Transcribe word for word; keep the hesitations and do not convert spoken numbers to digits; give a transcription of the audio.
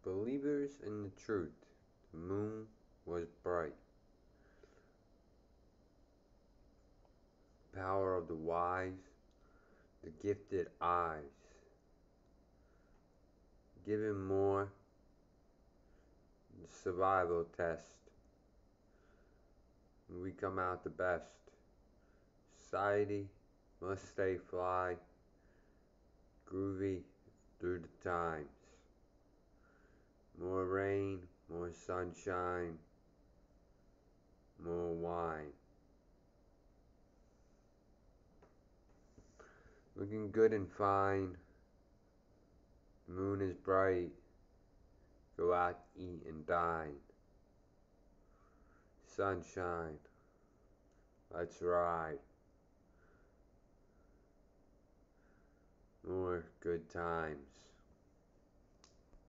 Believers in the truth, the moon was bright. Power of the wise, the gifted eyes. Given more, the survival test. We come out the best. Society must stay fly, groovy through the times. More rain, more sunshine, more wine. Looking good and fine. The moon is bright. Go out, eat and dine. Sunshine. Let's ride. More good times.